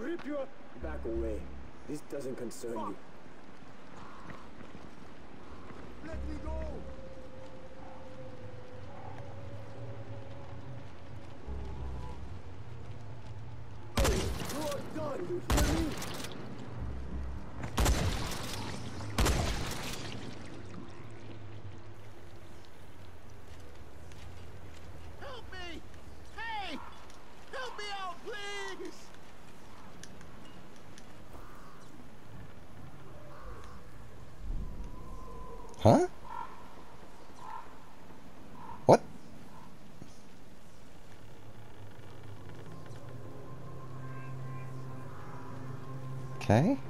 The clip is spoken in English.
rip you up. Back away. This doesn't concern you. Let me go! You are done, you hear me? Help me! Hey! Help me out, please! Huh? What? Okay.